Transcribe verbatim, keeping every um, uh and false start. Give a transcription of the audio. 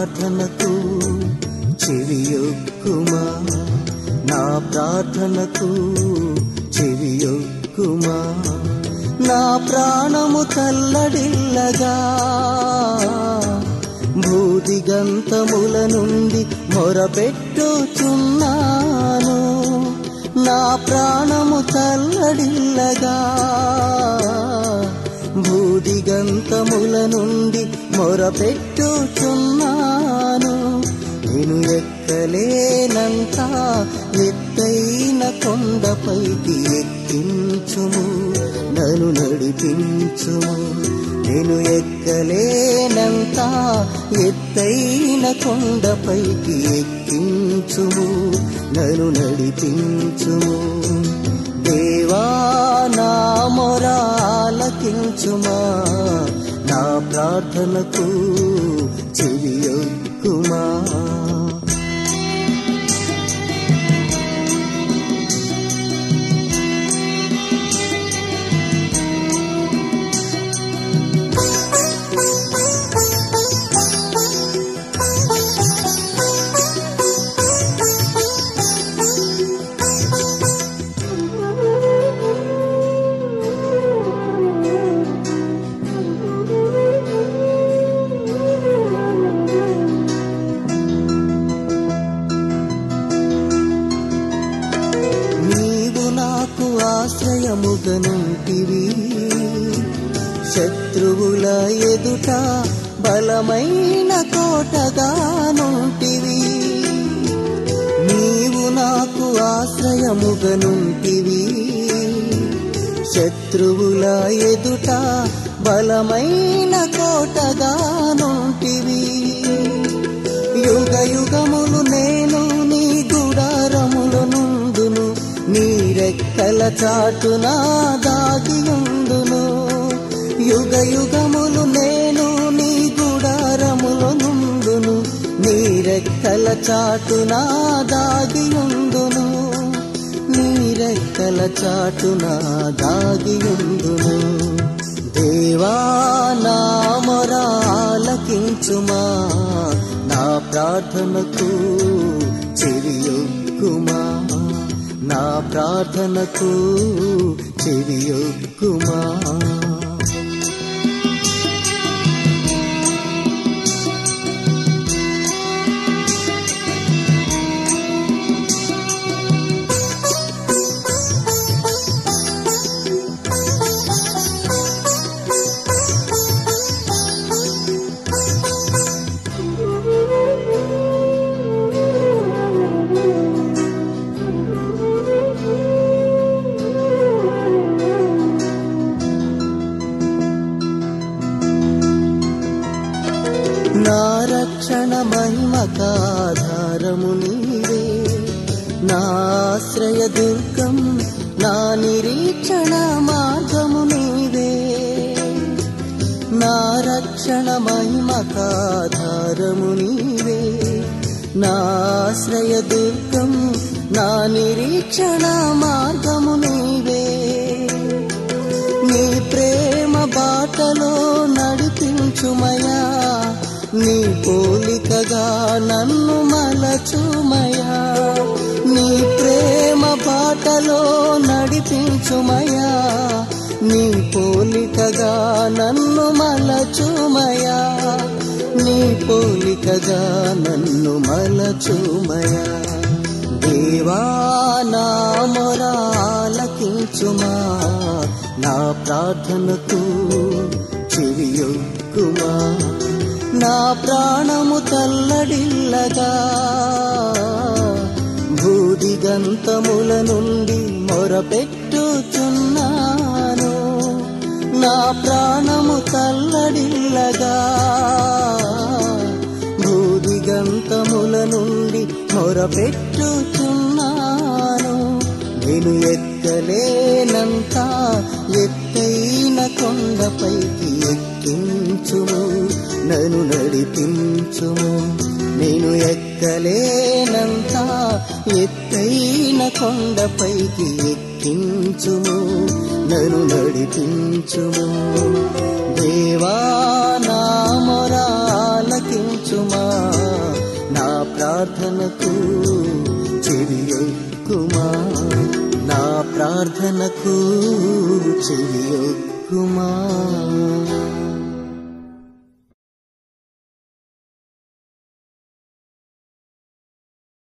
ప్రార్థనకు చెవియొక్కుమా, నా ప్రార్థనకు చెవియొక్కుమా. నా ప్రాణము తల్లడిల్లగా భూదిగంతముల నుండి మొరపెట్టుచున్నాను. నా ప్రాణము తల్లడిల్లగా భూదిగంతముల నుండి మొరపెట్టుచున్నాను. నేను ఎక్కలేనంత ఎత్తైన కొండపైకి ఎక్కించుము, నన్ను నడిపించుము. నేను ఎక్కలేనంత ఎత్తైన కొండపైకి ఎక్కించుము, నన్ను నడిపించుము. దేవా నా మొర ఆలకించుమా, నా ప్రార్థనకు చెవియొక్కుమా. ఆశ్రయముగనుంటివి, శత్రువుల ఎదుట బలమైన కోటగానుంటివి. నీవు నాకు ఆశ్రయముగనుంటివి, శత్రువుల ఎదుట బలమైన కోటగానుంటివి. యుగ యుగములు నేను నీ గుడారములో నుండును, నీ రెక్కల చాటున దాగియుండును. యుగ యుగములు నేను నీ గుడారములో నుండును, నీ రెక్కల చాటున దాగియుండును. నీ రెక్కల చాటున దాగియుండును. దేవా నా మొర ఆలకించుమా, నా ప్రార్థనకు చెవియొక్కుమా, నా ప్రార్థనకు చెవియొక్కుమా. నా రక్షణ మహిమకాధారము నీవే, నా ఆశ్రయ దుర్గం, నా నిరీక్షణ మార్గము నీవే. నా రక్షణ మహిమకాధారము నీవే, నా ఆశ్రయ దుర్గం, నా నిరీక్షణ మార్గము నీవే. నీ ప్రేమ బాటలో నడిపించుమయా, నీ పోలికగా నన్ను మలచుమయా. నీ ప్రేమ బాటలో నడిపించుమయా, నీ పోలికగా నన్ను మలచుమయా. నీ పోలికగా నన్ను మలచుమయా. దేవా నా మొర ఆలకించుమా, నా ప్రార్థనకు చెవియొక్కుమా. నా ప్రాణము తల్లడిల్లగా భూదిగంతముల నుండి మొరపెట్టుచున్నాను. నా ప్రాణము తల్లడిల్లగా భూదిగంతముల నుండి మొరపెట్టుచున్నాను. నేను ఎక్కలేనంత ఎత్తైన కొండపైకి ఎక్కించుము, నన్ను నడిపించుము. నేను ఎక్కలేనంత ఎత్తైన కొండపైకి ఎక్కించుము, నన్ను నడిపించుము. దేవా నా మొర ఆలకించుమా, ప్రార్థనకు చెవియొక్కుమా, నా ప్రార్థనకు చెవియొక్కుమా.